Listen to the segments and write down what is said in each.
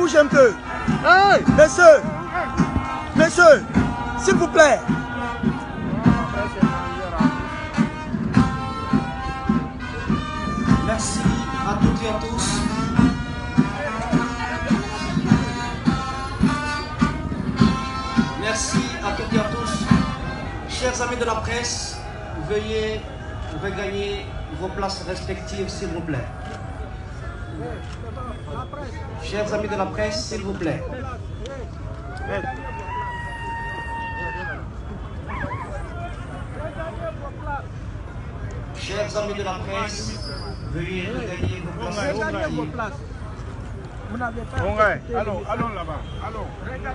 bougez un peu. Hey, messieurs, messieurs, s'il vous plaît. Merci à toutes et à tous. Merci à toutes et à tous. Chers amis de la presse, veuillez regagner vos places respectives, s'il vous plaît. Chers amis de la presse, s'il vous plaît. Chers amis de la presse, veuillez regagner vos places respectives. Vous n'avez pas. Allons là-bas. Allons.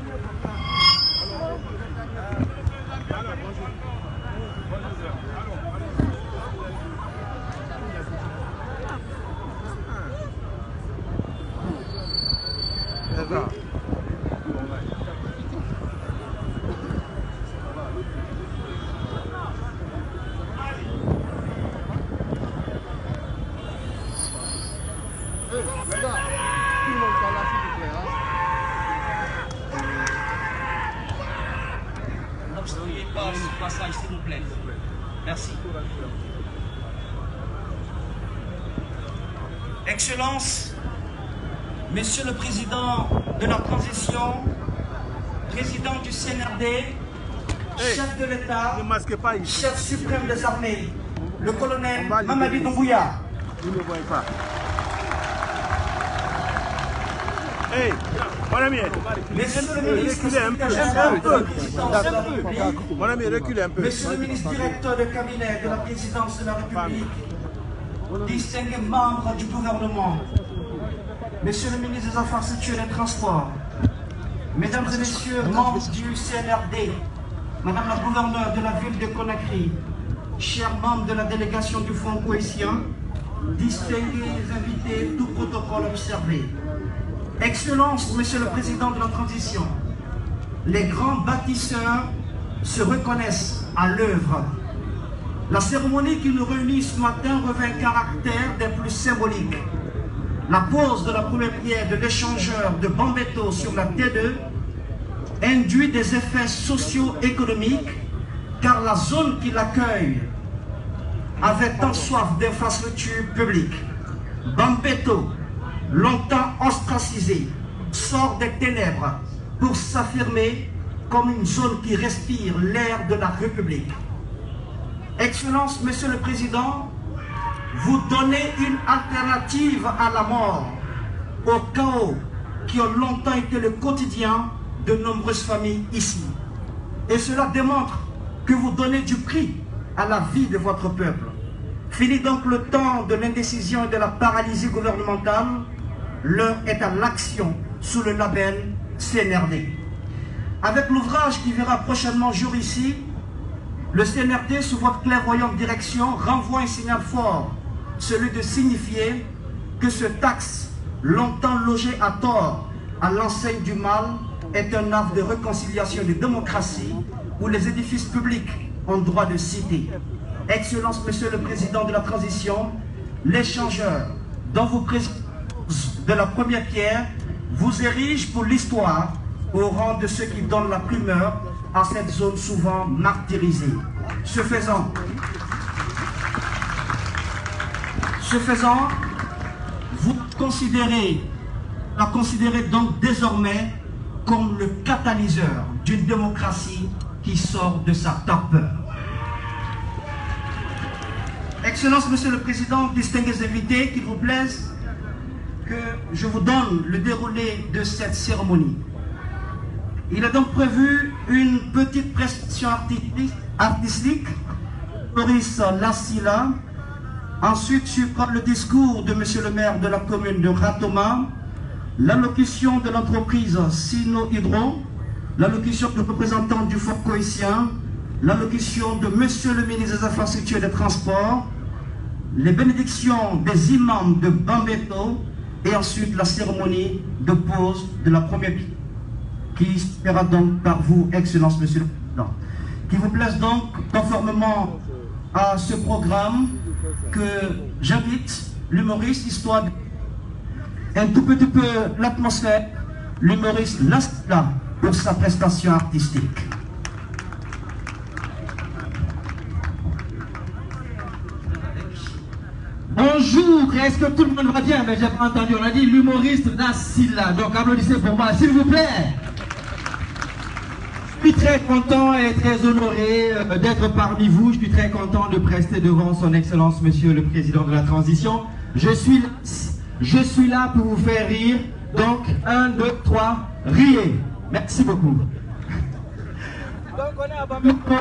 N'obstruez pas ce passage, s'il vous plaît. Merci. Excellences, Monsieur le Président de la Transition, Président du CNRD, chef de l'État, chef suprême des armées, le colonel Mamadi Doumbouya. Vous ne voyez pas. Hey, mon ami, Monsieur le ministre, mon ami, reculez un peu. Monsieur le ministre directeur de cabinet de la présidence de la République, distingués membres du gouvernement, Monsieur le ministre des Infrastructures et des Transports, Mesdames et Messieurs, membres du CNRD, Madame la gouverneure de la ville de Conakry, chers membres de la délégation du Fonds Cohésion, distingués invités, tout protocole observé. Excellence, Monsieur le Président de la Transition, les grands bâtisseurs se reconnaissent à l'œuvre. La cérémonie qui nous réunit ce matin revêt un caractère des plus symboliques. La pose de la première pierre de l'échangeur de Bambeto sur la T2 induit des effets socio-économiques car la zone qui l'accueille avait tant soif d'infrastructures publiques. Bambeto, longtemps ostracisé, sort des ténèbres pour s'affirmer comme une zone qui respire l'air de la République. Excellence, Monsieur le Président, vous donnez une alternative à la mort, au chaos qui ont longtemps été le quotidien de nombreuses familles ici. Et cela démontre que vous donnez du prix à la vie de votre peuple. Fini donc le temps de l'indécision et de la paralysie gouvernementale. L'heure est à l'action sous le label CNRD. Avec l'ouvrage qui verra prochainement jour ici, le CNRD, sous votre clairvoyante direction, renvoie un signal fort, celui de signifier que ce taxe, longtemps logé à tort à l'enseigne du mal, est un havre de réconciliation et de démocratie où les édifices publics ont droit de citer. Excellence, Monsieur le Président de la Transition, l'échangeur dont vous présidez de la première pierre vous érige pour l'histoire au rang de ceux qui donnent la primeur à cette zone souvent martyrisée. Ce faisant, vous la considérez donc désormais comme le catalyseur d'une démocratie qui sort de sa torpeur. Excellence, Monsieur le Président, distingués invités, qu'il vous plaise que je vous donne le déroulé de cette cérémonie. Il est donc prévu une petite prestation artistique, Maurice Lassila. Ensuite suivra le discours de Monsieur le maire de la commune de Ratoma, l'allocution de l'entreprise Sino Hydro, l'allocution du représentant du Fonds Cohésion, l'allocution de Monsieur le ministre des Infrastructures et des Transports, les bénédictions des imams de Bambeto et ensuite la cérémonie de pose de la première pierre qui sera donc par vous, Excellence, Monsieur le Président. Qu'il vous plaise donc, conformément à ce programme, que j'invite l'humoriste, histoire un tout petit peu l'atmosphère, l'humoriste Lassila pour sa prestation artistique. Bonjour, est-ce que tout le monde va bien? Mais j'ai pas entendu, on a dit l'humoriste Nassila. Donc applaudissez pour moi, s'il vous plaît. Je suis très content et très honoré d'être parmi vous. Je suis très content de prester devant son Excellence, Monsieur le Président de la Transition. Je suis là pour vous faire rire. Donc, 1, 2, 3, riez. Merci beaucoup. Donc, on est à Bambeto.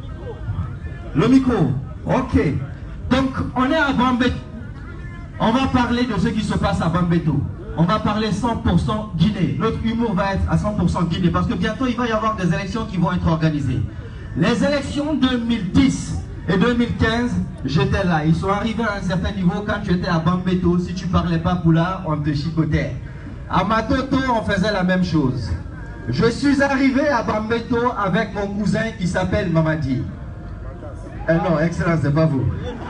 Le micro. Ok. Donc, on est à Bambeto. On va parler de ce qui se passe à Bambeto. On va parler 100% Guinée. Notre humour va être à 100% Guinée parce que bientôt il va y avoir des élections qui vont être organisées. Les élections 2010 et 2015, j'étais là. Ils sont arrivés à un certain niveau quand tu étais à Bambeto. Si tu parlais pas Poula, on te chicotait. À Matoto, on faisait la même chose. Je suis arrivé à Bambeto avec mon cousin qui s'appelle Mamadi. Non, Excellence, c'est pas vous.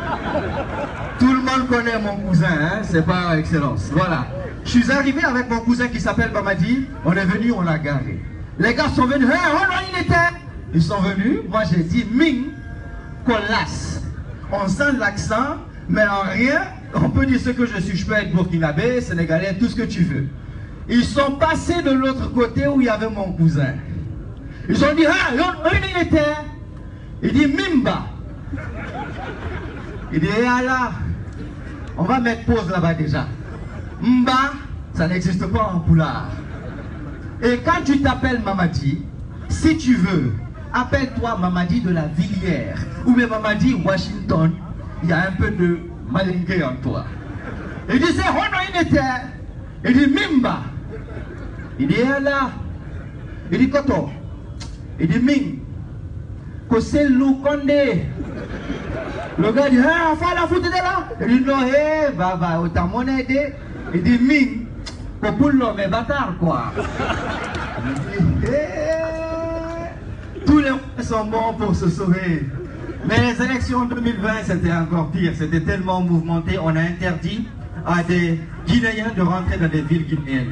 Tout le monde connaît mon cousin, hein? C'est pas Excellence. Voilà. Je suis arrivé avec mon cousin qui s'appelle Mamadi. On est venu, on l'a garé. Les gars sont venus. Hey, on était. Ils sont venus. Moi, j'ai dit Ming, Colas. On sent l'accent, mais en rien, on peut dire ce que je suis. Je peux être burkinabé, sénégalais, tout ce que tu veux. Ils sont passés de l'autre côté où il y avait mon cousin. Ils ont dit, ah, on était. Il dit Mimba. Il dit, là, on va mettre pause là-bas déjà. Mba, ça n'existe pas en Poulard. Et quand tu t'appelles Mamadi, si tu veux, appelle-toi Mamadi de la Villière. Ou bien Mamadi Washington, il y a un peu de malingué en toi. Il dit, c'est Honoinete. Il dit, Mimba. Il dit, là. Il dit, Koto. Il dit, Ming. Kosel Lukonde. Le gars dit, ah, faut la foutre de là. Il dit, non, hé, va, autant mon aide. Il dit, Ming, pour l'homme est bâtard, quoi. Il dit, tous les moyens sont bons pour se sauver. Mais les élections 2020, c'était encore pire. C'était tellement mouvementé, on a interdit à des Guinéens de rentrer dans des villes guinéennes.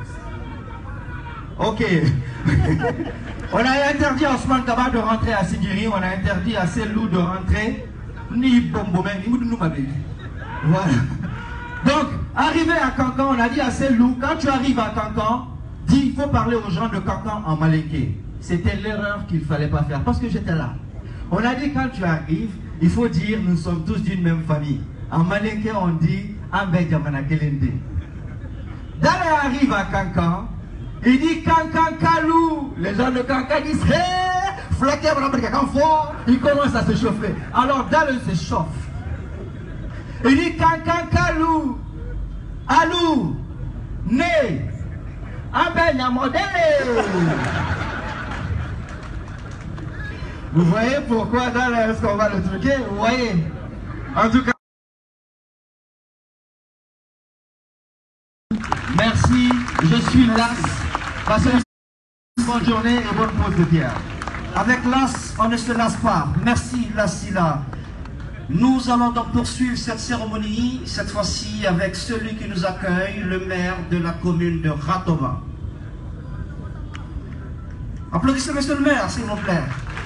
Ok. On a interdit à Ousmane Kaba de rentrer à Sigiri, on a interdit à Selou de rentrer, ni Bombomé, ni Moudounoumabé. Voilà. Donc, arrivé à Kankan, on a dit à Selou, quand tu arrives à Kankan, dis, il faut parler aux gens de Kankan en malinké. C'était l'erreur qu'il ne fallait pas faire, parce que j'étais là. On a dit, quand tu arrives, il faut dire, nous sommes tous d'une même famille. En malinké, on dit, Ambé Djamana Kelende. Dale arrive à Kankan, il dit Kankan Kalou. Les gens de Kankan disent hé, flaqué, il commence à se chauffer. Alors Dale se chauffe. Il dit Kankan Kalou. Alou. Né. Aben Amodele. Vous voyez pourquoi Dale est-ce qu'on va le truquer? Vous voyez? En tout cas. Merci, je suis là. Passez une bonne journée et bonne pause de bière. Avec l'as, on ne se lasse pas. Merci Lassila. Nous allons donc poursuivre cette cérémonie, cette fois-ci avec celui qui nous accueille, le maire de la commune de Ratoma. Applaudissez monsieur le maire, s'il vous plaît.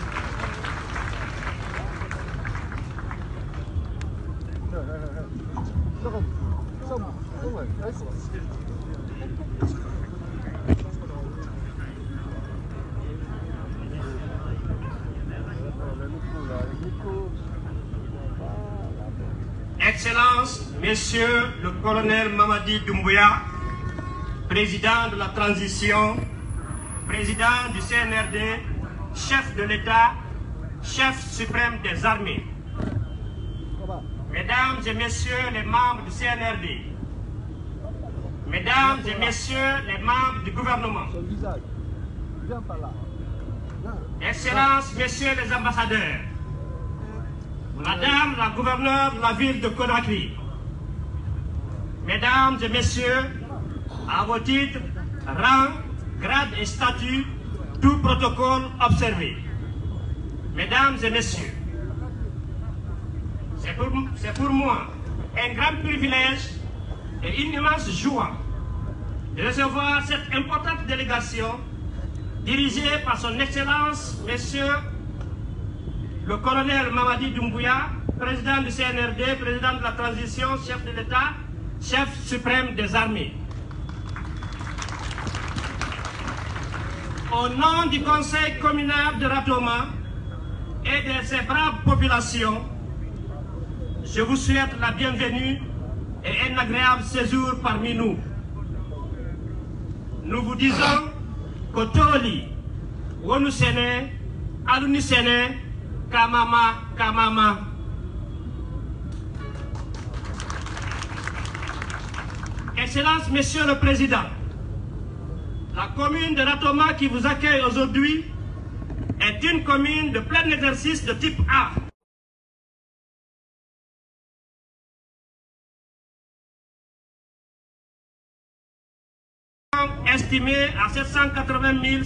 Excellence, Monsieur le colonel Mamadi Doumbouya, président de la transition, président du CNRD, chef de l'État, chef suprême des armées. Mesdames et messieurs les membres du CNRD, mesdames et messieurs les membres du gouvernement, Excellences, messieurs les ambassadeurs, Madame la gouverneure de la ville de Conakry, mesdames et messieurs, à vos titres, rang, grade et statut, tout protocole observé. Mesdames et messieurs, c'est pour moi un grand privilège et une immense joie de recevoir cette importante délégation dirigée par son Excellence, Monsieur le colonel Mamadi Doumbouya, président du CNRD, président de la transition, chef de l'État, chef suprême des armées. Au nom du conseil communal de Ratoma et de ses braves populations, je vous souhaite la bienvenue et un agréable séjour parmi nous. Nous vous disons que Toli, Wonusene, Alunisene, Kamama, Kamama. Excellence, Monsieur le Président, la commune de Ratoma qui vous accueille aujourd'hui est une commune de plein exercice de type A. Estimé à 780 000.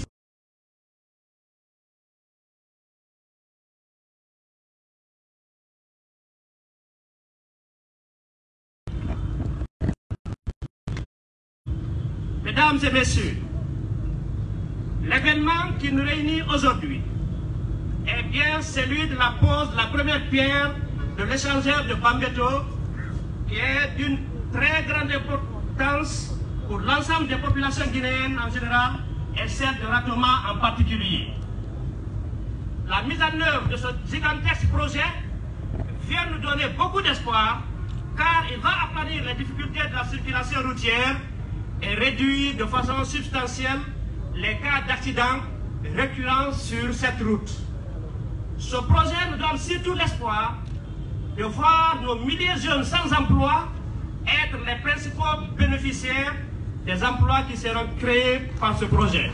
Mesdames et messieurs, l'événement qui nous réunit aujourd'hui est bien celui de la pose de la première pierre de l'échangeur de Bambeto, qui est d'une très grande importance pour l'ensemble des populations guinéennes en général et celle de Ratoma en particulier. La mise en œuvre de ce gigantesque projet vient nous donner beaucoup d'espoir, car il va aplanir les difficultés de la circulation routière et réduire de façon substantielle les cas d'accidents récurrents sur cette route. Ce projet nous donne surtout l'espoir de voir nos milliers de jeunes sans emploi être les principaux bénéficiaires des emplois qui seront créés par ce projet.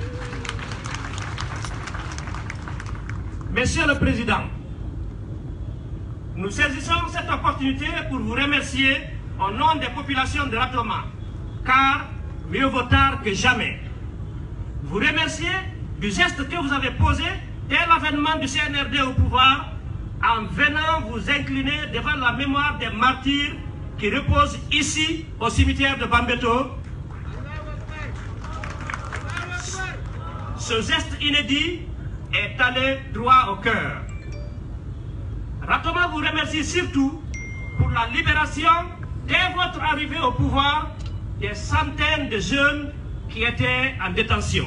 Monsieur le Président, nous saisissons cette opportunité pour vous remercier au nom des populations de Ratoma, car mieux vaut tard que jamais. Vous remercier du geste que vous avez posé dès l'avènement du CNRD au pouvoir en venant vous incliner devant la mémoire des martyrs qui reposent ici au cimetière de Bambeto. Ce geste inédit est allé droit au cœur. Ratoma vous remercie surtout pour la libération, dès votre arrivée au pouvoir, des centaines de jeunes qui étaient en détention.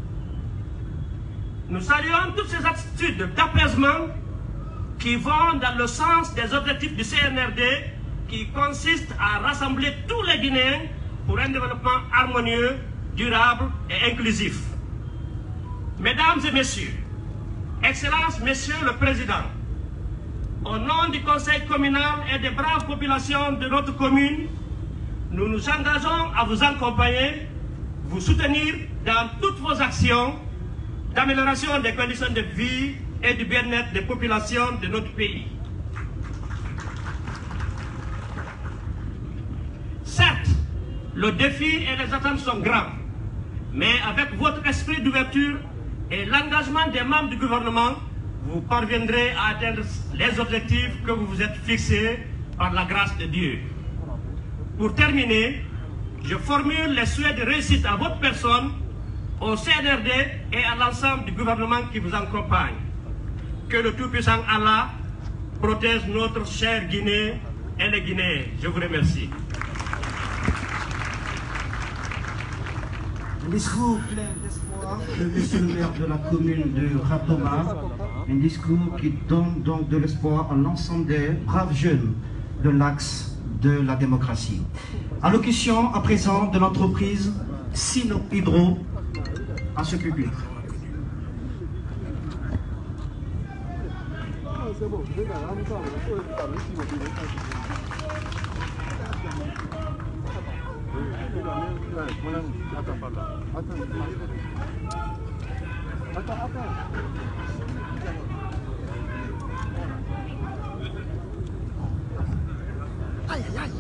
Nous saluons toutes ces attitudes d'apaisement qui vont dans le sens des objectifs du CNRD, qui consistent à rassembler tous les Guinéens pour un développement harmonieux, durable et inclusif. Mesdames et messieurs, Excellences, Monsieur le Président, au nom du Conseil communal et des braves populations de notre commune, nous nous engageons à vous accompagner, vous soutenir dans toutes vos actions d'amélioration des conditions de vie et du bien-être des populations de notre pays. Certes, le défi et les attentes sont grands, mais avec votre esprit d'ouverture et l'engagement des membres du gouvernement, vous parviendrez à atteindre les objectifs que vous vous êtes fixés par la grâce de Dieu. Pour terminer, je formule les souhaits de réussite à votre personne, au CNRD et à l'ensemble du gouvernement qui vous accompagne. Que le Tout-Puissant Allah protège notre chère Guinée et les Guinéens. Je vous remercie. Un discours plein d'espoir de monsieur le maire de la commune de Ratoma, un discours qui donne donc de l'espoir à l'ensemble des braves jeunes de l'axe de la démocratie. Allocution à présent de l'entreprise Sino Hydro à ce public. Aïe, aïe, aïe.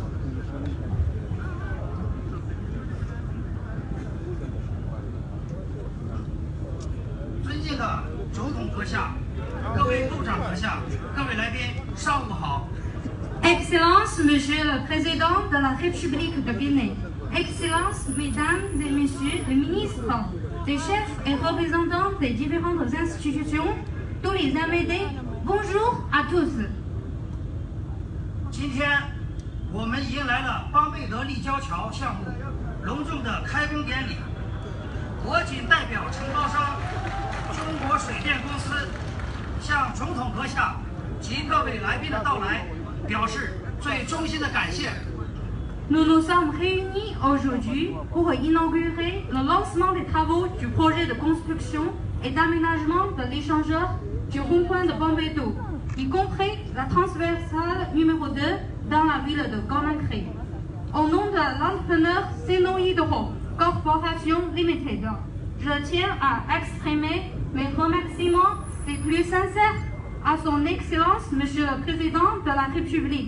Excellence, Monsieur le Président de la République de Guinée, Excellences, Mesdames et Messieurs les ministres, les chefs et représentants des différentes institutions, tous les invités, bonjour à tous. 今天我们迎来了邦贝德立交桥项目隆重的开工典礼。我谨代表承包商中国水电公司，向总统阁下及各位来宾的到来表示最衷心的感谢。 Nous nous sommes réunis aujourd'hui pour inaugurer le lancement des travaux du projet de construction et d'aménagement de l'échangeur du rond-point de Bambédou, y compris la transversale numéro 2 dans la ville de Conakry. Au nom de l'entrepreneur Seno Hydro Corporation Limited, je tiens à exprimer mes remerciements les plus sincères à son Excellence Monsieur le Président de la République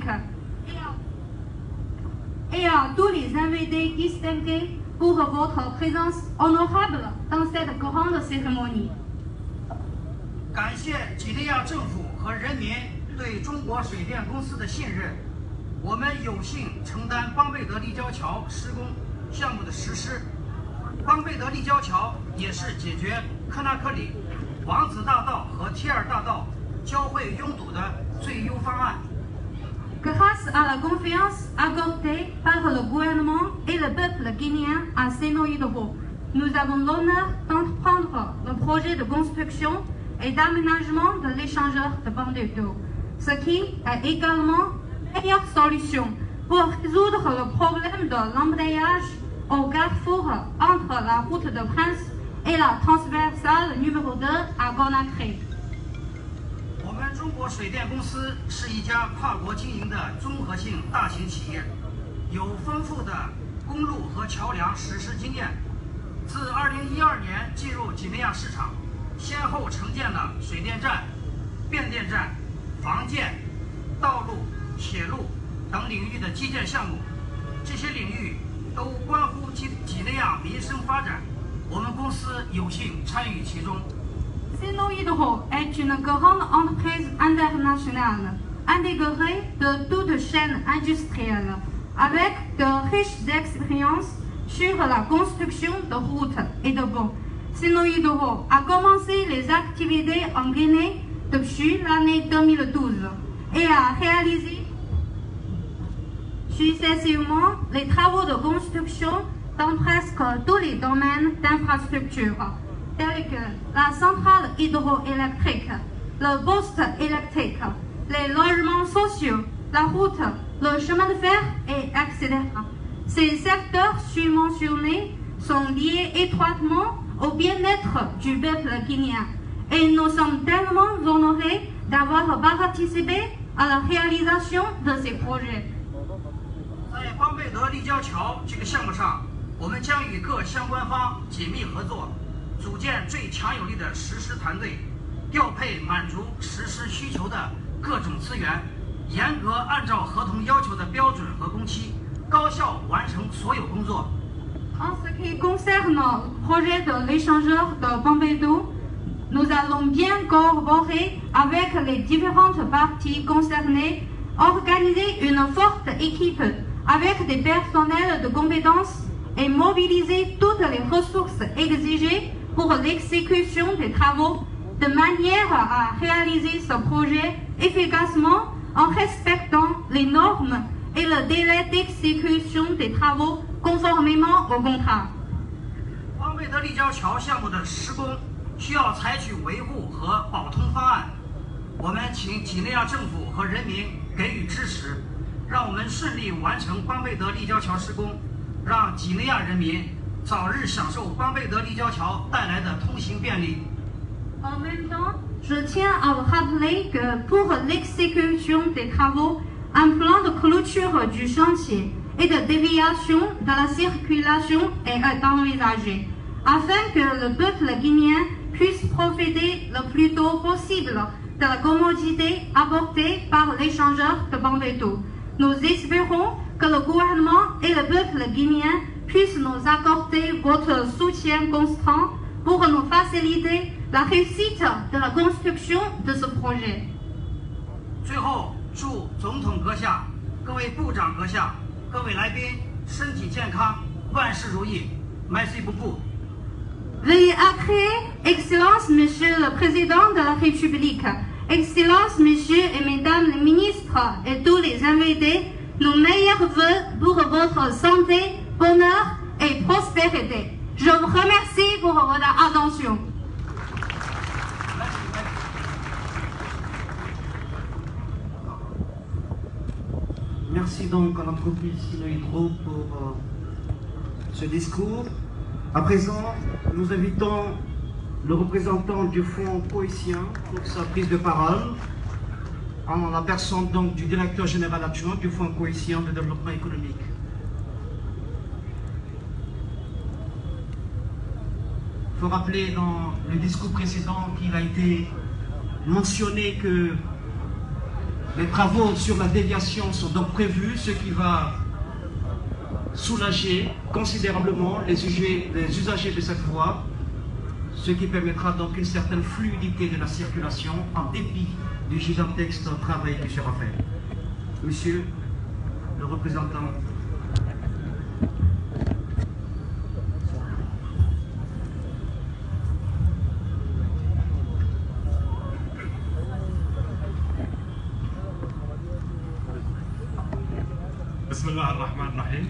et à tous les invités distingués pour votre présence honorable dans cette grande cérémonie. 感谢几内亚政府和人民对中国水电公司的信任，我们有幸承担邦贝德立交桥施工项目的实施。邦贝德立交桥也是解决科纳克里、王子大道和 T2 大道交汇拥堵的最优方案。 Grâce à la confiance accordée par le gouvernement et le peuple guinéen à Seno Hydro, nous avons l'honneur d'entreprendre le projet de construction et d'aménagement de l'échangeur de Bambédou, ce qui est également la meilleure solution pour résoudre le problème de l'embrayage au carrefour entre la route de Prince et la transversale numéro 2 à Conakry. 我们中国水电公司是一家跨国经营的综合性大型企业，有丰富的公路和桥梁实施经验。自2012年进入几内亚市场，先后承建了水电站、变电站、防建、道路、铁路等领域的基建项目，这些领域都关乎几内亚民生发展。我们公司有幸参与其中。 Seno Hydro est une grande entreprise internationale, intégrée de toute chaîne industrielle, avec de riches expériences sur la construction de routes et de ponts. Seno Hydro a commencé les activités en Guinée depuis l'année 2012 et a réalisé successivement les travaux de construction dans presque tous les domaines d'infrastructure, tels que la centrale hydroélectrique, le poste électrique, les logements sociaux, la route, le chemin de fer, etc. Ces secteurs subventionnés sont liés étroitement au bien-être du peuple guinéen et nous sommes tellement honorés d'avoir participé à la réalisation de ces projets. 在邦贝德立交桥这个项目上，我们将与各相关方紧密合作。 组建最强有力的实施团队，调配满足实施需求的各种资源，严格按照合同要求的标准和工期，高效完成所有工作。 En ce qui concerne le projet de l'échangeur de Bambédou, nous allons bien collaborer avec les différentes parties concernées, organiser une forte équipe avec des personnels de compétences et mobiliser toutes les ressources exigées pour l'exécution des travaux, de manière à réaliser ce projet efficacement en respectant les normes et le délai d'exécution des travaux conformément au contrat. 邦贝德立交桥项目的施工需要采取维护和保通方案，我们请几内亚政府和人民给予支持，让我们顺利完成邦贝德立交桥施工，让几内亚人民 早日享受邦贝德立交桥带来的通行便利。 En même temps, je tiens à vous rappeler que pour l'exécution des travaux, un plan de clôture du chantier et de déviation de la circulation est envisagé, afin que le peuple guinéen puisse profiter le plus tôt possible de la commodité apportée par l'échangeur de Bambédou. Nous espérons que le gouvernement et le peuple guinéen puissent nous accorder votre soutien constant pour nous faciliter la réussite de la construction de ce projet. 最后，祝总统阁下、各位部长阁下、各位来宾身体健康、 万事如意。Merci beaucoup. Veuillez accréer, Excellence, Monsieur le Président de la République, Excellence, Messieurs et Mesdames les ministres et tous les invités, nos meilleurs vœux pour votre santé, bonheur et prospérité. Je vous remercie pour votre attention. Merci donc à l'entreprise Sino Hydro pour ce discours. À présent, nous invitons le représentant du Fonds Cohésion pour sa prise de parole, en la personne donc du directeur général adjoint du Fonds Cohésion de développement économique. Il faut rappeler dans le discours précédent qu'il a été mentionné que les travaux sur la déviation sont donc prévus, ce qui va soulager considérablement les usagers de cette voie, ce qui permettra donc une certaine fluidité de la circulation en dépit du gigantesque travail qui sera fait. Monsieur le représentant. بسم الله الرحمن الرحيم.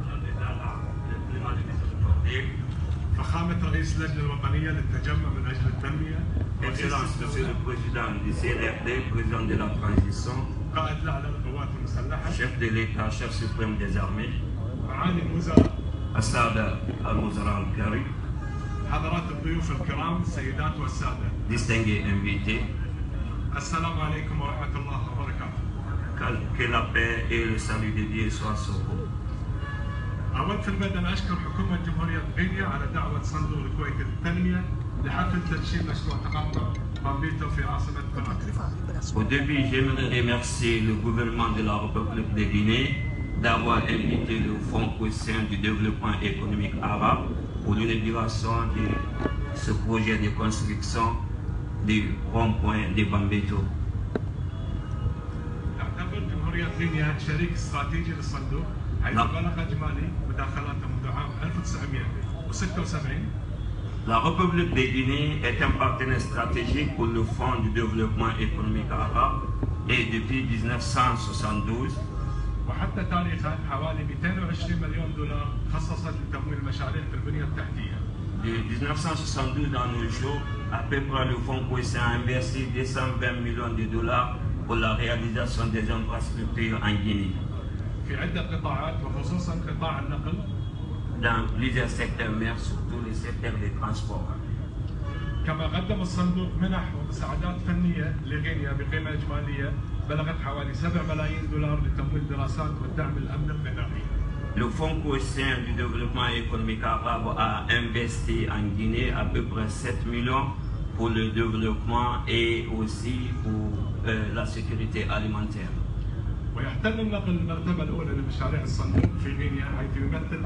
فخامة رئيس اللجنة الوطنية للتجمع من أجل التنمية. Excellence, Monsieur le Président du CNRD, Président de la Transition, قائد الأعلى للقوات المسلحة. Chef de l'État, Chef suprême des armées, معالي الوزراء. السادة الوزراء الكريم. حضرات الضيوف الكرام، السيدات والسادة. Distingués invités. السلام عليكم ورحمة الله وبركاته. Que la paix et le salut de Dieu soient sur vous. أود في البدء أن أشكر حكومة جمهورية غينيا على دعوة صندوق الكويت للتنمية لحفل تدشين مشروع تقاطع بامبيتو في عاصمة كوناكري. Au début, j'aimerais remercier le gouvernement de la République de Guinée d'avoir invité le Fonds Cohésion du développement économique arabe pour l'inauguration de ce projet de construction du rond-point de Bambeto. تعتبر جمهورية غينيا شريك استراتيجي للصندوق حيث بلغ إجمالي مداخلاته منذ عام 1976. La République de Guinée est un partenaire stratégique pour le Fonds du développement économique arabe et depuis 1972. وحتى تاريخه حوالي 220 مليون دولار خصصت لتمويل مشاريع في البنية التحتية. De 1972 dans nos jours, à peu près le Fonds Cohésion a investi 220 millions de dollars pour la réalisation des infrastructures en Guinée. في عدة قطاعات وخصوصا قطاع النقل. Dans plusieurs secteurs, mais surtout les secteurs des transports. كما قدم الصندوق منح ومساعدات فنية لغينيا بقيمة إجمالية بلغت حوالي 7 ملايين دولار لتمويل دراسات والدعم الأمن الغذائي. Le Fonds Cohésion du développement économique arabe a investi en Guinée à peu près 7 millions pour le développement et aussi pour la sécurité alimentaire. ويحتل النقل المرتبة الأولى لمشاريع الصندوق في غينيا حيث يمثل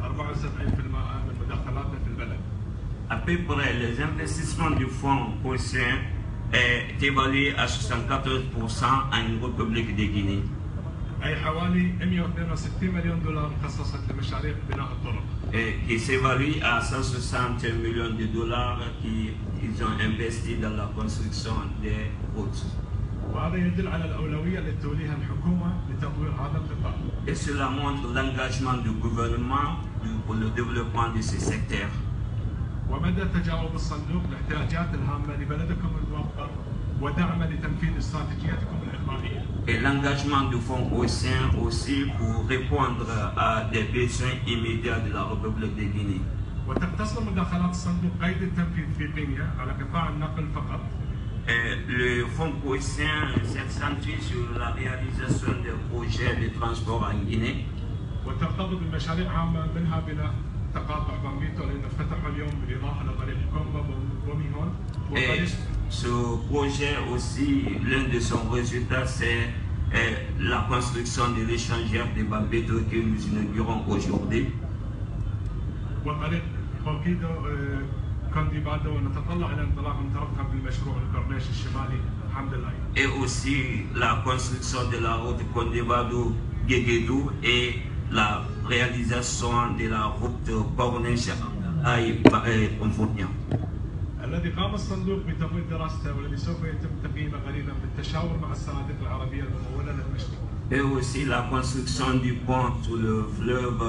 74% من مداخلاته في البلد. À peu près, les investissements du Fonds Cohésion est évalué à 74% en République de Guinée. أي حوالي 162 مليون دولار خصصت لمشاريع بناء الطرق. Et qui s'évalue à 160 millions de dollars qu'ils ont investi dans la construction des routes. وهذا يدل على الأولوية التي توليها الحكومة لتطوير هذا القطاع. Et cela montre l'engagement du gouvernement pour le développement de ce secteur. ومدى تجاوب الصندوق الاحتياجات الهامة لبلدكم الموقر ودعم لتنفيذ استراتيجيتكم الإخبارية. Et l'engagement du Fonds Cohésion aussi pour répondre à des besoins immédiats de la République de Guinée. وتقتصر مداخلات الصندوق قيد التنفيذ في غينيا على قطاع النقل فقط. Le Fonds Cohésion s'accentue sur la réalisation des projets de transport en Guinée. وترتبط بمشاريع عامة منها بناء تقاطع بامبيتو اللي افتتح اليوم بالإضافة لطريق كومبا وميهون. Et ce projet aussi, l'un de son résultat, c'est la construction de l'échangeur de Bambeto que nous inaugurons aujourd'hui. وطريق كوكيدو كونديبادو ونتطلع الى انطلاق مترقب بالمشروع الكورنيش الشمالي الحمد لله. Et aussi la construction de la route Kondebado-Guéguédou et la réalisation de la route Bornèche à Pomfonien. الذي قام الصندوق بتمويل دراسته والذي سوف يتم تقييمه قريبا بالتشاور مع الصناديق العربيه المموله لدمشق. Et aussi la construction du pont sur le fleuve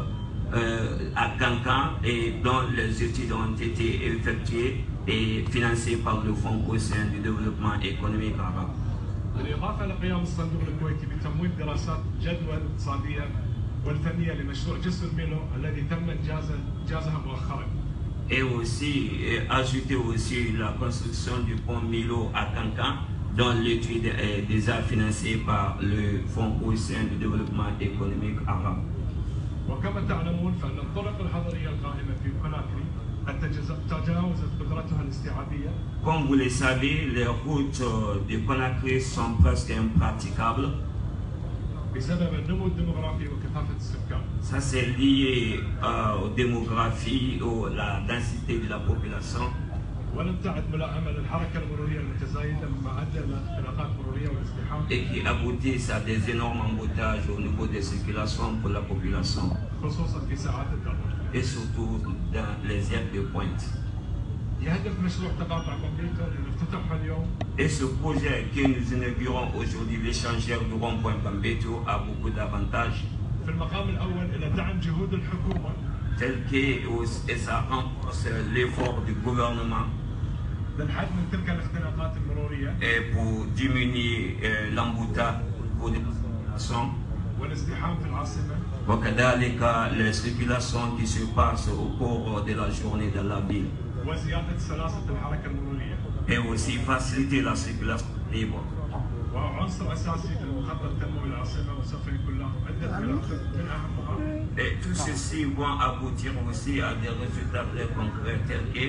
à Cancan et dont les études ont été effectuées et financées par le Fonds Quotient du développement économique arabe. بالإضافة لقيام الصندوق الكويتي بتمويل دراسات جدوى الاقتصادية والفنية لمشروع جسر ميلو الذي تم إنجازها مؤخرا. Et aussi ajouter aussi la construction du pont Milo à Cancan, dont l'étude est déjà financée par le Fonds Quotient du développement économique arabe. وكما تعلمون فإن الطرق الحضرية القائمة في كوناكري قد تجاوزت قدرتها الاستيعابية. Comme vous le savez, les routes de Conakry sont presque impraticables. بسبب النمو الديموغرافي وكثافة السكان. Ça c'est lié aux démographies, à la densité de la population. ولم تعد ملائمة للحركة المرورية المتزايدة مما أدى إلى اختراقات مرورية والازدحام. Et qui aboutissent à des énormes emboutages au niveau des circulations pour la population. خصوصا في ساعات الذروة. Et surtout dans les heures de pointe. يهدف مشروع تقاطع بامبيتو اللي افتتح اليوم. Et ce projet que nous inaugurons aujourd'hui, l'échangeur du rond-point Bambeto, a beaucoup d'avantages. في المقام الأول إلى دعم جهود الحكومة. Tel que ça renforce l'effort du gouvernement. للحد من تلك الاختراقات المرورية. Et pour diminuer l'embouteillage pour les populations. والازدحام في العاصمة. وكذلك les circulations qui se passent au cours de la journée dans la ville. وزيادة سلاسة الحركة المرورية. Et aussi faciliter la circulation libre. وهو عنصر أساسي في المخطط تنمو العاصمة وسوف يكون له عدة خطط من أهمها. Et tout ceci vont aboutir aussi à des résultats très concrets tels que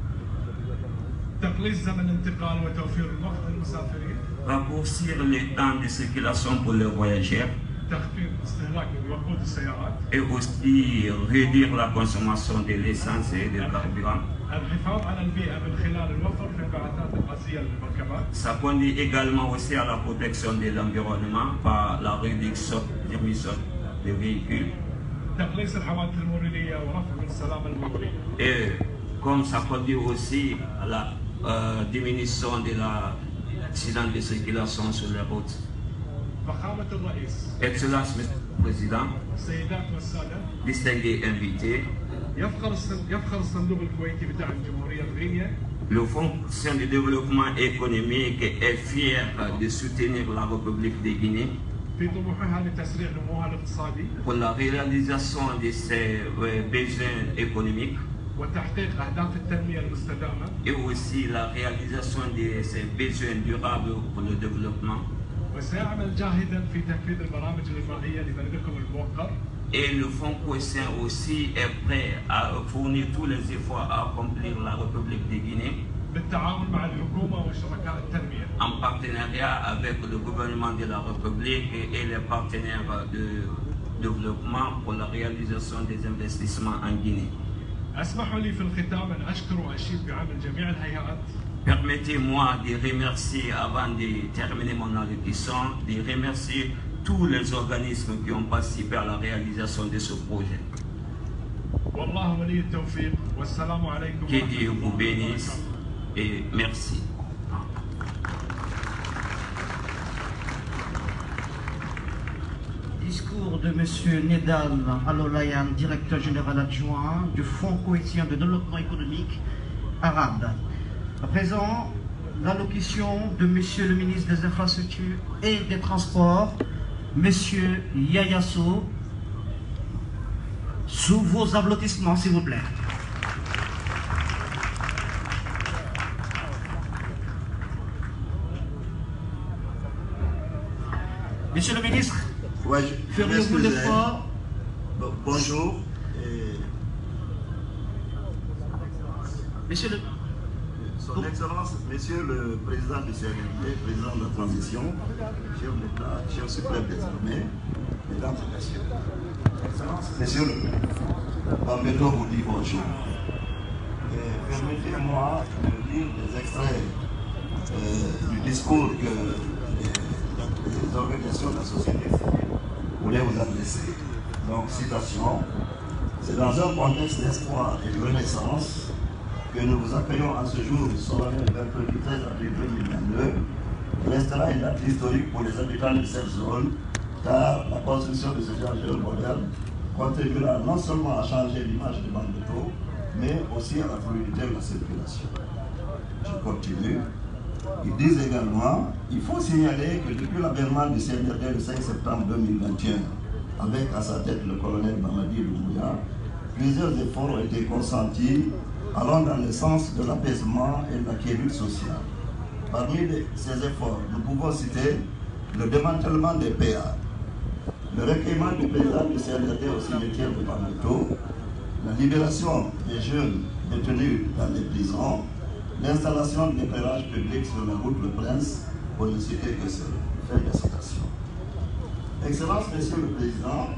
تقليص زمن الانتقال وتوفير الوقت للمسافرين. raccourcir le temps de circulation pour les voyageurs. تخفيض استهلاك وقود السيارات. Et aussi réduire la consommation de l'essence et du carburant. الحفاظ على البيئة من خلال الوفر في الانبعاثات الغازية للمركبات. Ça conduit également aussi à la protection de l'environnement par la réduction des émissions des véhicules. تقليص الحوادث المرورية ورفع من السلامة المرورية. Et comme ça conduit aussi à la diminution de l'accident de circulation sur les routes. فخامة الرئيس. Excellence, Monsieur le Président, السيدات والسادة. distingués invités, يفخر الصندوق الكويتي بدعم جمهورية غينيا. le Fonds Quotient du développement économique est fier de soutenir la République de Guinée في طموحها لتسريع نموها الاقتصادي. pour la réalisation de ses besoins économiques. وتحقيق أهداف التنمية المستدامة. Et aussi la réalisation de ses besoins durables pour le développement. وسيعمل جاهدا في تنفيذ البرامج الإغاثية لبلدكم الموقر. Et le Fonds Quotient aussi est prêt à fournir tous les efforts à accomplir la République de Guinée بالتعاون مع الحكومة وشركاء التنمية. en partenariat avec le gouvernement de la République et les partenaires de développement pour la réalisation des investissements en Guinée. اسمحوا لي في الختام أن أشكر وأشيد بعمل جميع الهيئات. Permettez-moi de remercier, avant de terminer mon allocution, de remercier tous les organismes qui ont participé à la réalisation de ce projet. والله ولي التوفيق والسلام عليكم. Que Dieu vous bénisse et merci. Discours de M. Nedal Alolayan, directeur général adjoint du Fonds Quotient de développement économique arabe. À présent, l'allocution de M. le ministre des Infrastructures et des Transports, M. Yayasso, sous vos applaudissements, s'il vous plaît. Monsieur le ministre, Ouais, feriez-vous l'effort? Bonjour. Monsieur le... Son Excellence, Monsieur le Président du CNRD, Président de la Transition, chef d'État, chef suprême des armées, Mesdames et Messieurs. Excellence, Monsieur le Président, Bambeto vous dit bonjour. Permettez-moi de lire des extraits du discours que les organisations de la société civile voulaient vous adresser. Donc, citation, c'est dans un contexte d'espoir et de renaissance que nous vous accueillons en ce jour solennel le mercredi 13 avril 2022, qui restera une date historique pour les habitants de cette zone, car la construction de ce genre moderne contribuera non seulement à changer l'image de Bambeto, mais aussi à la fluidité de la circulation. Je continue. Ils disent également, il faut signaler que depuis l'avènement du CNRD le 5 septembre 2021, avec à sa tête le colonel Mamadi Doumbouya, plusieurs efforts ont été consentis allant dans le sens de l'apaisement et de la quiétude sociale. Parmi ces efforts, nous pouvons citer le démantèlement des PA, le recueillement du président du CNRD au cimetière de Bambeto, la libération des jeunes détenus dans les prisons, l'installation de l'éclairage public sur la route Le Prince, pour ne citer que cela. Fin de citation. Excellence, Monsieur le Président,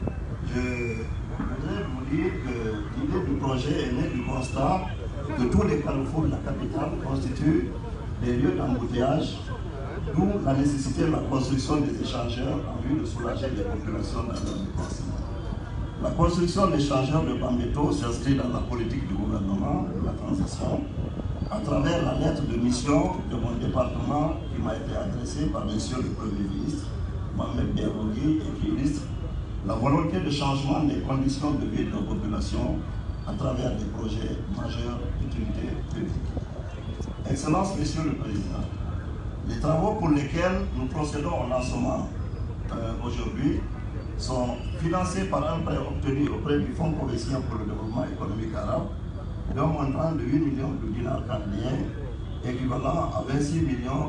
je voudrais vous dire que l'idée du projet est née du constat que tous les carrefours de la capitale constituent des lieux d'embouteillage, d'où la nécessité de la construction des échangeurs en vue de soulager les populations dans leur déplacement. La construction d'échangeurs de Bambeto s'inscrit dans la politique du gouvernement de la transition à travers la lettre de mission de mon département qui m'a été adressée par Monsieur le Premier ministre, Mohamed Berrougui, et qui illustre la volonté de changement des conditions de vie de nos populations à travers des projets majeurs d'utilité publique. Excellence, Monsieur le Président, les travaux pour lesquels nous procédons au lancement aujourd'hui sont financés par un prêt obtenu auprès du Fonds covésien pour le développement économique arabe d'un montant de 8 millions de dinars canadiens, équivalent à 26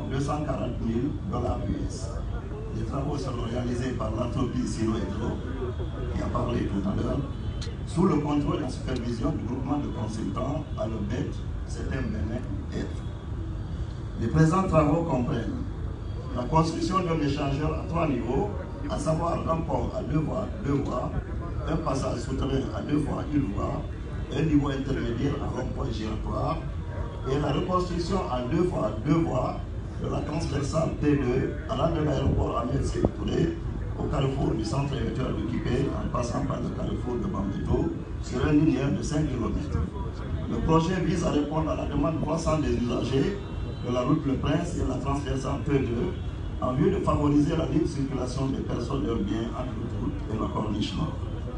240 000 $ US. Les travaux seront réalisés par l'entreprise Sino Hydro, qui a parlé tout à l'heure, sous le contrôle et la supervision du groupement de consultants à l'OBET, CETEM Benin et F. Les présents travaux comprennent la construction d'un échangeur à 3 niveaux, à savoir un pont à 2 voies, un passage souterrain à 2 voies, 1 voie, un niveau intermédiaire à rond-point giratoire et la reconstruction à 2 voies de la transversale T2 allant de l'aéroport Ahmed Sékou Touré au carrefour du centre émetteur de Kipé en passant par le carrefour de Bambeto sur un linéaire de 5 km. Le projet vise à répondre à la demande croissante des usagers de la route Le Prince et la transversale T2 en vue de favoriser la libre circulation des personnes et leurs biens entre l'autoroute et la corniche nord.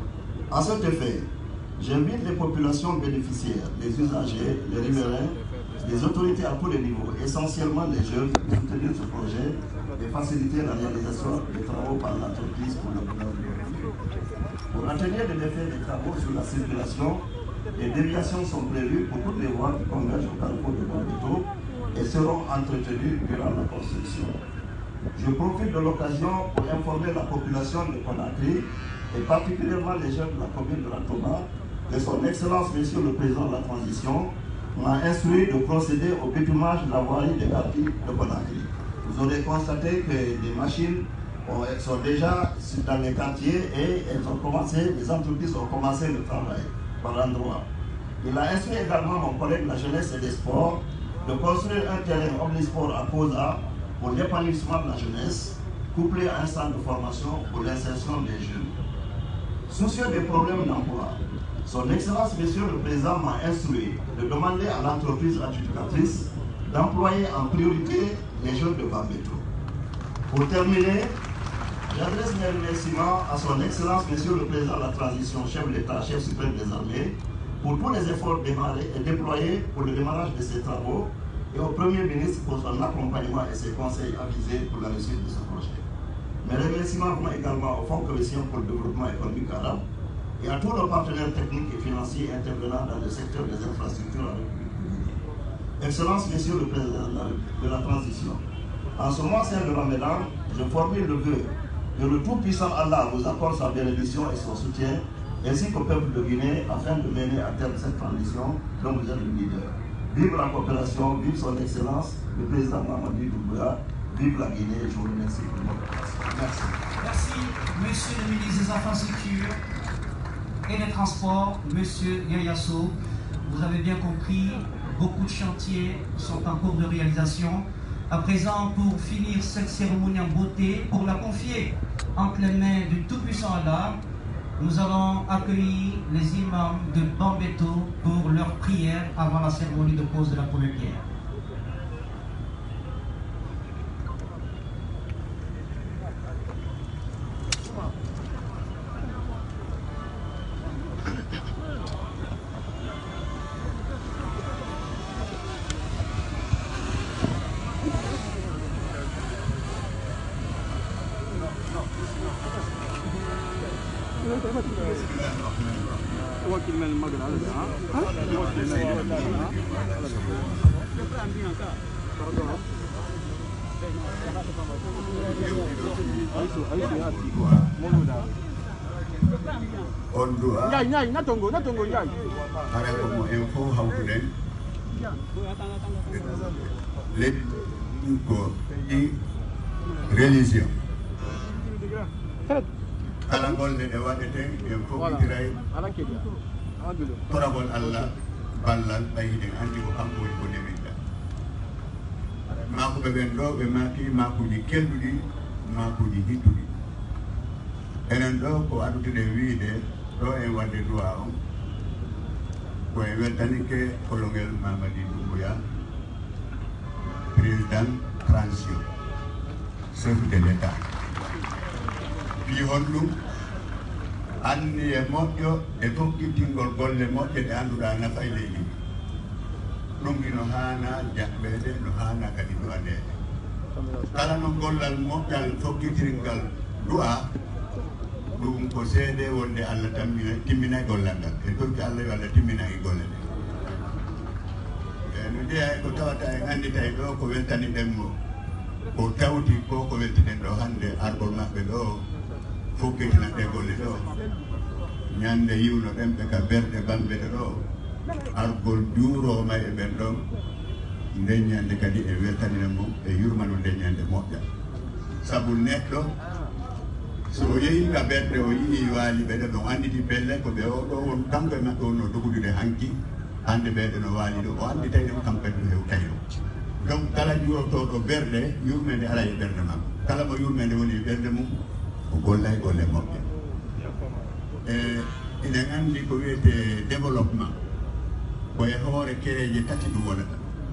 À cet effet, j'invite les populations bénéficiaires, les usagers, les riverains, les autorités à tous les niveaux, essentiellement les jeunes, à soutenir ce projet et faciliter la réalisation des travaux par l'entreprise pour le gouvernement. Pour atténuer les effets des travaux sur la circulation, les déviations sont prévues pour toutes les voies qui convergent au carrefour de Bambeto et seront entretenues durant la construction. Je profite de l'occasion pour informer la population de Conakry et particulièrement les jeunes de la commune de la Toba que son Excellence, Monsieur le Président de la Transition, m'a instruit de procéder au bitumage de la voirie des quartiers de Conakry. Vous aurez constaté que des machines sont déjà dans les quartiers et les entreprises ont commencé le travail par endroit. Il a instruit également mon collègue de la jeunesse et des sports de construire un terrain omnisport à Posa pour l'épanouissement de la jeunesse, couplé à un centre de formation pour l'insertion des jeunes. Soucieux des problèmes d'emploi, Son Excellence, Monsieur le Président, m'a instruit de demander à l'entreprise adjudicatrice d'employer en priorité les jeunes de Bambeto. Pour terminer, j'adresse mes remerciements à Son Excellence, Monsieur le Président de la Transition, chef de l'État, chef suprême des armées, pour tous les efforts démarrés et déployés pour le démarrage de ces travaux, et au Premier ministre pour son accompagnement et ses conseils avisés pour la réussite de ce projet. Mes remerciements vont également au Fonds covésien pour le développement économique arabe et à tous nos partenaires techniques et financiers intervenant dans le secteur des infrastructures en République du Guinée. Excellence, Monsieur le Président de la Transition, en ce mois saint de Ramadan, je formule le vœu que le Tout-Puissant Allah vous accorde sa bénédiction et son soutien, ainsi qu'au peuple de Guinée, afin de mener à terme cette transition dont vous êtes le leader. Vive la coopération, vive son Excellence, le Président Mamadi Doumbouya, vive la Guinée. Je vous remercie pour votre attention. Merci. Merci, Monsieur le ministre des Infrastructures et des Transports, Monsieur Yayasso. Vous avez bien compris, beaucoup de chantiers sont en cours de réalisation. À présent, pour finir cette cérémonie en beauté, pour la confier entre les mains du Tout-Puissant Allah, Nous allons accueillir les imams de Bambeto pour leur prière avant la cérémonie de pose de la première pierre. On doit info les religion kala golle ɗe waɗete en foɓitiray toragol Allah ballal ɓayden andi ko kanko woni ko ndeminɗa makoɓe ɓen ɗo ɓe maki makuji kelɗuɗi makuji hittuɗi enen ɗo ko adutuɗe wiide ɗo en wadde duwa on koye weltanike kolonel Mamadi Doumbouya président transition chef de l'état fi honɗum anni e moƴƴo e tokkitingol golle moƴƴe ɗe annduɗa nafa e leydi ɗum ino haana jaɓɓede no haana kadi du'anede kala no gollal moƴƴal tokkitiringal du'a ɗum ko seede wonde Allah timminay gollal ngal e tokki Allah yo Allah timminay golle ɗe no jeeya e ko tawata en anndi tawi ɗo ko weltani ɗen mo ko tawti ko weltinen ɗo hannde argol maɓɓe ɗo fokkitinanɗe golle ɗo ñande yiwno ɗen ɓe ka berɗe bamɓeɗe ɗo argol juuroma e ɓen ɗon nden ñande kadi e weltanina mum e yurmano nden ñande moƴƴa sabu neɗɗo so o yehi ka berɗe o yii waali ɓeɗe ɗon annditi pelle ko ɓe o ɗo won kamɓe maɓɓe wonno dogudude hanki hande ɓeɗe no waali ɗo o anndi tawi ɗum kamɓe ɗo hewtayi ɗo donc kala juurotoɗo berɗe yurmede ala e ɓernde makko kala mo yurmede woni e ɓernde mum o gollay golle moƴƴe enen anndi ko wiyete développement koye hoore kereje tati ɗum wonata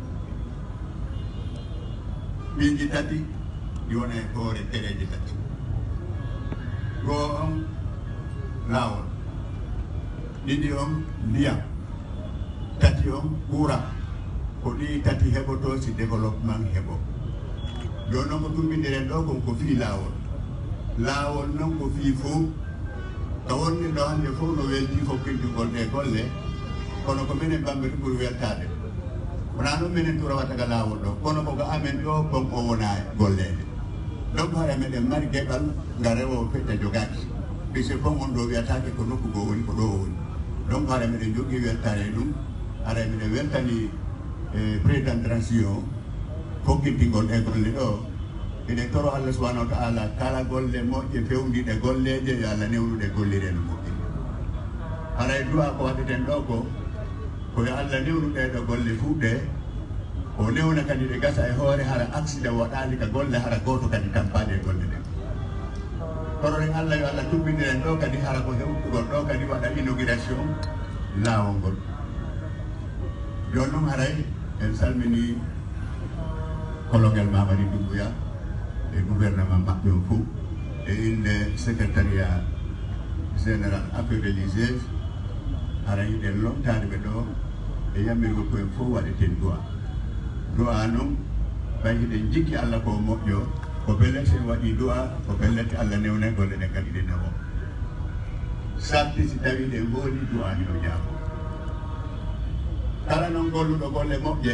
ɓinji tati ɗi wona e hoore kereje tati goo on laawol ɗiɗi on ndiyam tati on ɓuura ko ɗi tati heɓoto si développement heɓo joni noon ko tumbidiren ɗo kon ko fii laawol noon ko fii fof to wonni ɗo hannde fof no welti fokkintugol ɗe golle kono ko minen bamɓe to ɓuri weltade wona noon minen turawataga laawol ɗo kono koko amen ɗo kon o wona gollede donc hara meɗen mari geɓal nga rewo feƴƴa jogaki puisque kon on ɗo wiyatake ko nokku goo woni ko ɗo o woni donc hara meɗen jogui weltare ɗum hara meɗen weltani président transition fokkintingol e golle ɗo enen toro Allah subahanahu wa ta'ala kala golle moƴƴe fewdiɗe golleje yo Allah newnuɗe gollire no moƴƴi haray du'a ko waɗeten ɗo koyo Allah newnuɗe ɗo golle fuɗɗe o newna kadi ɗe gasa e hoore hara accident waɗali ka golle hara goto kadi tampaɗe e golle ɗe tororen Allah yo Allah tumbiniren ɗo kadi hara ko hewtugol ɗo kadi waɗa inauguration laawol ngol joni noon haray en salmini colonel Mamadi Doumbouya e gouvernement maɓɓe o fof e inde secrétariat général affaires religieuses hara yiɗen lomtade ɓe ɗo e yammirgol koyen fof waɗeten du'a noon ɓay hiɗen jikki Allah ko moƴƴo ko bellete en waɗi du'a ko bellete Allah newna golle ɗen kadi ɗe nawo sabti si tawi ɗen ngooli du'a hino jaabo kala noon golluɗo golle moƴƴe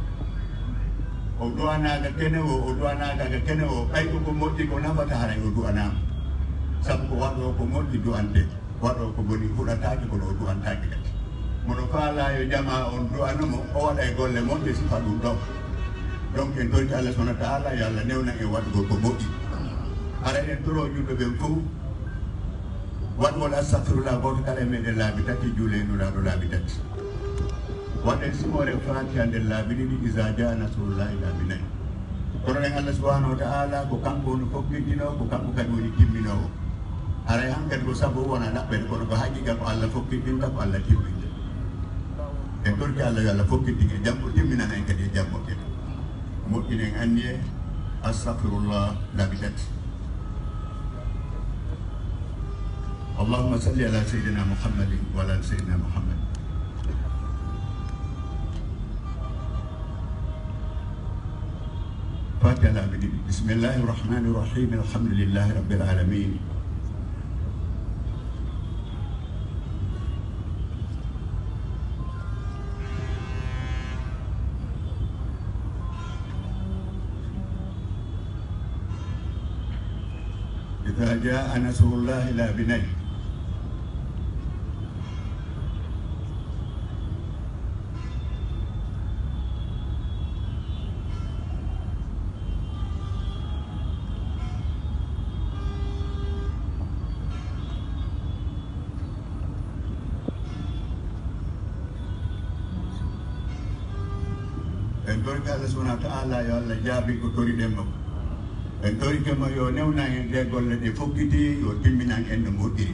o du'anaga kene o du'anaga ga kene o ɓayɗo ko moƴƴi ko nafata haray o du'anama sabu ko waɗo ko moƴƴi du'ante waɗo ko boni huɗatake kono o du'antake kadi mono faala yo jama on du'anamo o waɗa e golle moƴƴe sifa ɗum ɗo donc en tonti Allah subhanahu wa ta'ala yo Allah newna en waɗugol ko moƴƴi hara en toro julɓe ɓen fof waɗgol astahfirullah goto kala e meɗen laabi tati juulenulaɗo laabi tati waɗen simore fatiha nder laabi ɗiɗi isa ja nasrullahi laabi nayyi kono en Allah subhanahu wa ta'ala ko kanko woni fokkintino ko kanko kadi woni timminowo Aray hangkat ko sa buwan anak ben ko bahagi ka Allah fukki pinta ko Allah timin. Entor ki Allah fukki tinge jam ko timina na ka di jam mo ke. Mo kineng anye astaghfirullah la bidat. Allahumma salli ala sayyidina Muhammadin wa ala sayyidina Muhammad. Fatiha Bismillahirrahmanirrahim. Alhamdulillahi rabbil alamin. Idza jaa nasrullahi la binay. Entori ka Allah subhanahu wa ta'ala ya Allah jabi ko tori dembo. Entori ke mo yo newna en de golle de fokkiti yo timminan en no modiri.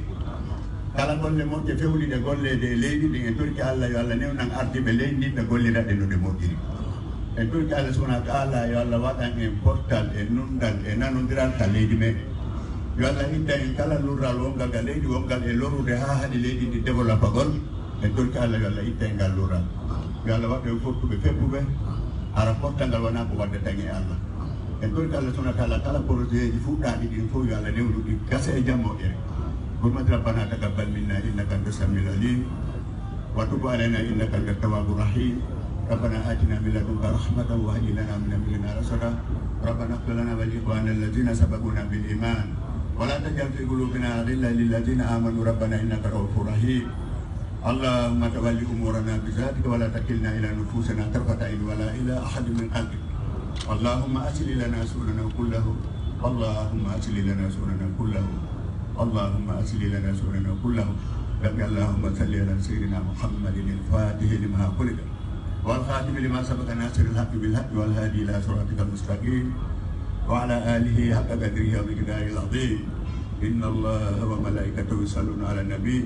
Kala golle mo te fewli de golle de leydi de entori ke Allah yo Allah newnan arti be leydi de golle da de no de modiri. Entori ke Allah subhanahu wa ta'ala ya Allah wadan en portal en nundal en nanondiral ta leydi me. Yo Allah inda en kala lural wongal ga leydi wongal e loru de ha hadi leydi di developa gol. Entori ke Allah yo Allah inda en gal lural. Yo Allah wadde fottuɓe feppube ara portangal wona ko wadde tangi Allah. En tori Allah subhanahu wa ta'ala kala projet ji fuɗɗaɗi ɗin fof yo Allah newnuɗi gasa e jammo ƴere. Hurmati rabbana taqabbal minna innaka anta samiul alim wa tub alaina innaka antat tawwabur rahim. Rabbana atina min ladunka rahmatan wa hayyi lana min amrina rashada. Rabbana ighfir lana wa li ikhwanina alladhina sabaquna bil iman wa la taj'al fi qulubina ghillan lil ladzina amanu rabbana innaka ra'ufur rahim. Allahumma tawalli umurana bizatika wa la takilna ila nufusina tarfata ayn wa la ila ahadin min khalqik. Allahumma asli lana sunana kullahu. Allahumma asli lana sunana kullahu. Allahumma asli lana sunana kullahu. Rabbi Allahumma salli ala sayyidina Muhammadin al-fatih lima khuliqa wal khatim lima sabaqa nasiril haqqi bil haqqi wal hadi ila siratikal mustaqim wa ala alihi haqqa qadrihi wa miqdaril azim. Inna Allaha wa malaikatahu yusalluna ala nabi.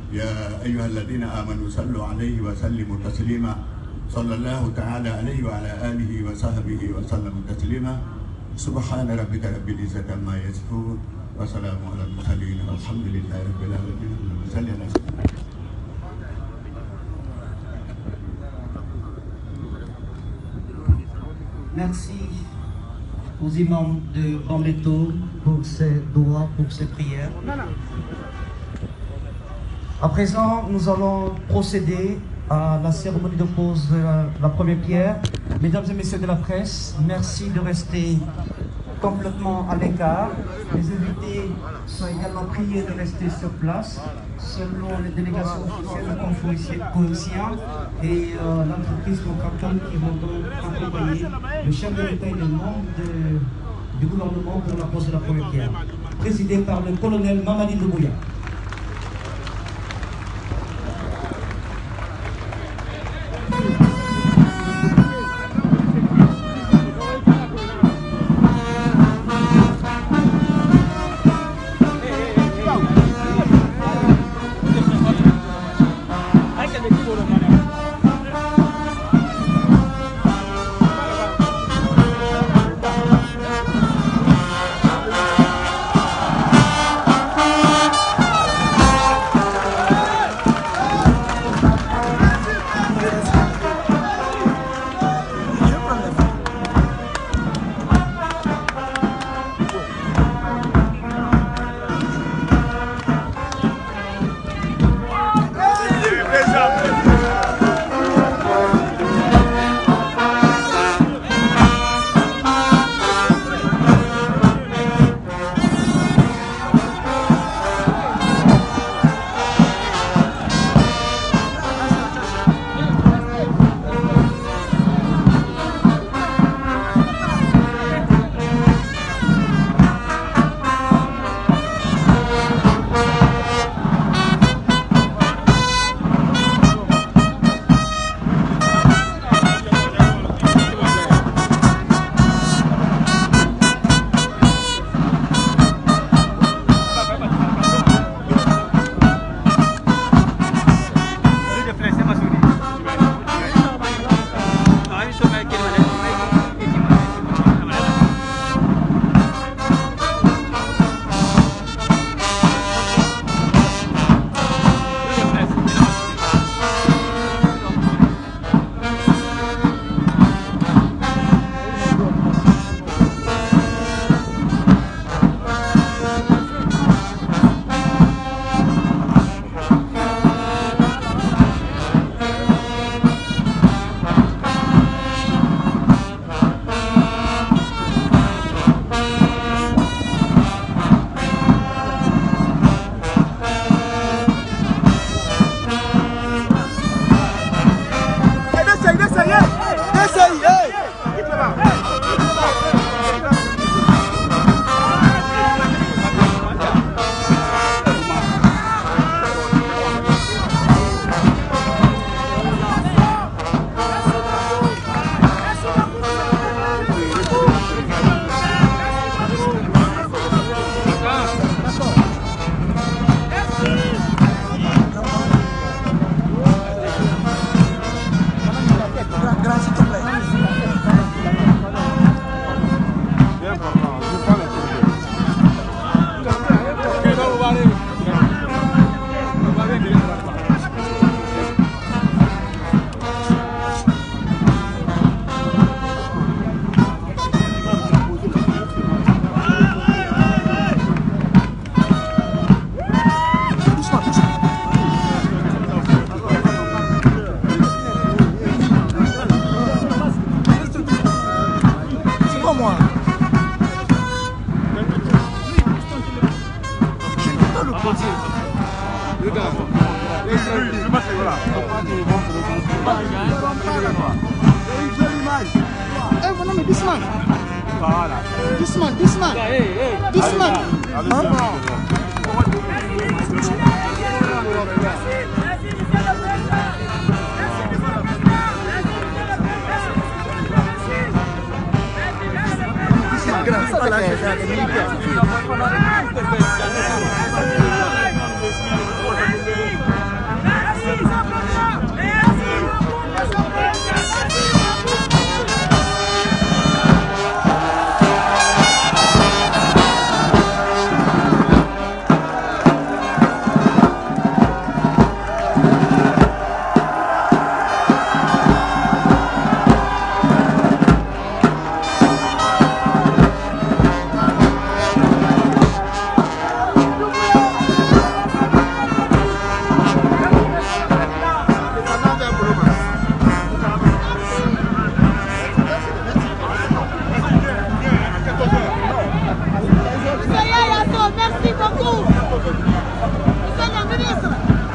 يا أيها الذين آمنوا صلوا عليه وسلموا تسليما. صلى الله تعالى عليه وعلى آله وصحبه وسلم تسليما. سبحان ربك رب العزة عما يصفون وسلام على المرسلين والحمد لله رب العالمين. صل على سيدنا. Merci aux imams de Bambeto pour ces doigts, pour ces prières. À présent, nous allons procéder à la cérémonie de pose de la première pierre. Mesdames et messieurs de la presse, merci de rester complètement à l'écart. Les invités sont également priés de rester sur place, selon les délégations officielles de Confucien et l'entreprise contractuelle qui vont donc accompagner le chef de l'État et les membres du gouvernement pour la pose de la première pierre, présidé par le colonel Mamadi Doumbouya. Eh, voilà, mais doucement. Voilà. Doucement, doucement. Doucement. Merci beaucoup. Monsieur le ministre.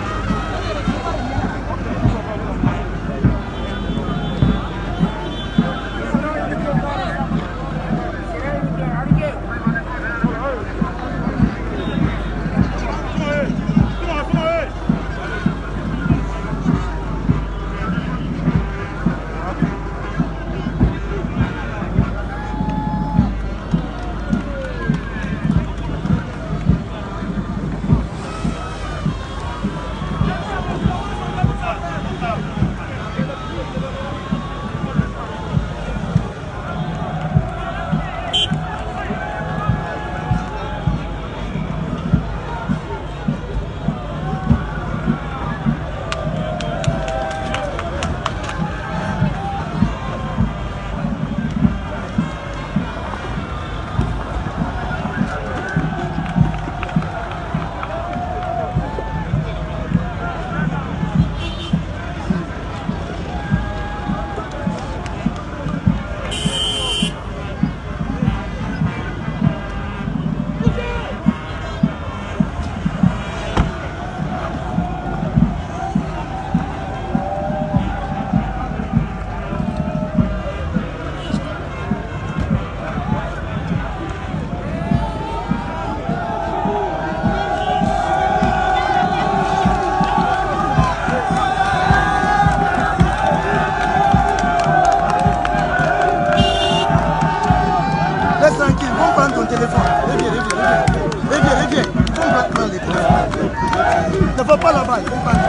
Ne va pas là-bas, il faut pas.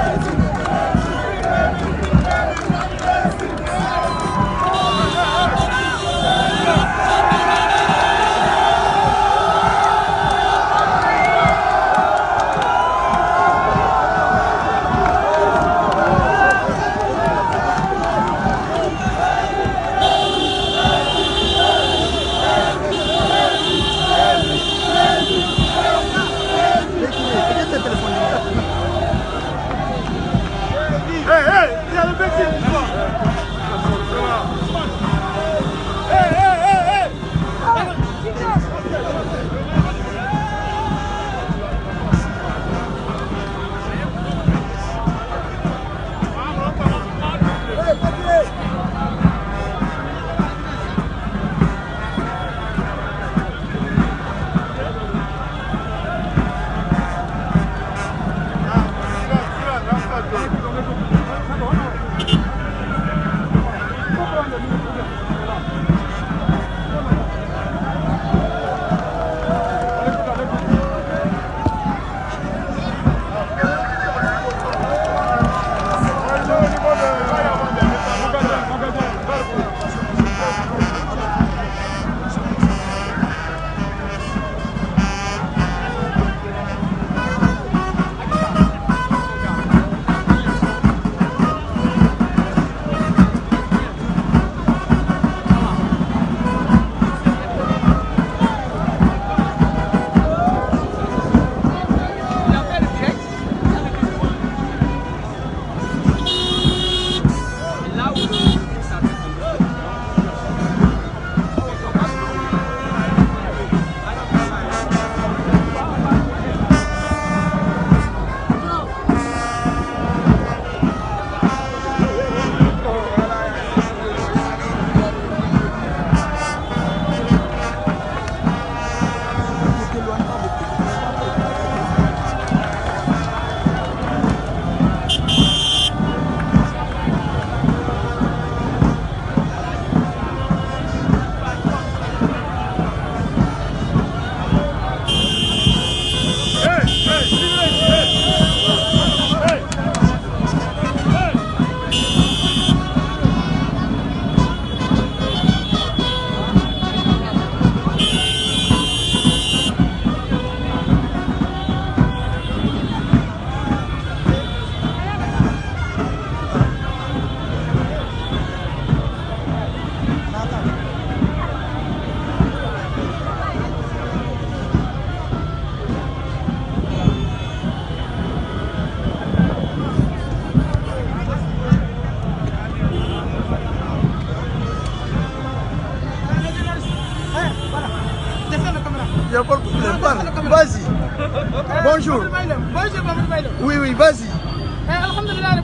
Oui, oui, vas-y. Alhamdulillah,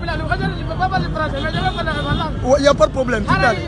Il n'y a pas de problème. Tout à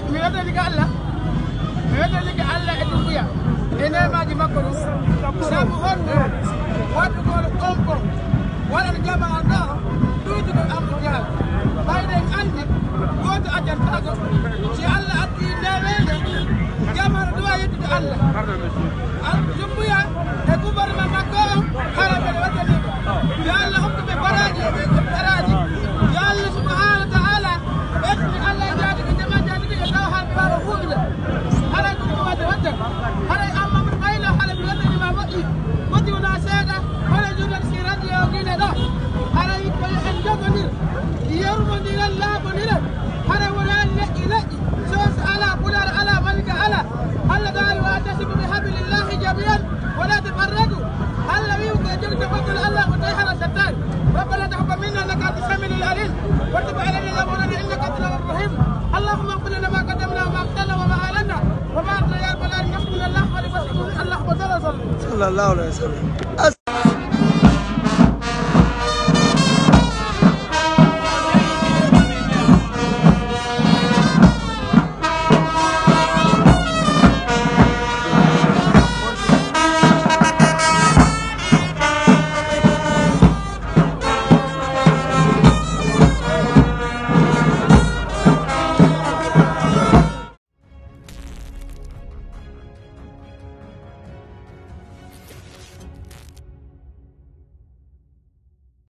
ولا تفرقوا هلا بيوك يجب تفضل الله وتيحر الشتان ربنا تقبل منا انك انت السميع العليم وتب علينا يا مولانا انك انت الرحيم اللهم اغفر لنا ما قدمنا وما اخطانا وما اعلنا وما اعطنا يا رب العالمين نحن من الله ولبسكم الله وصلى الله عليه وسلم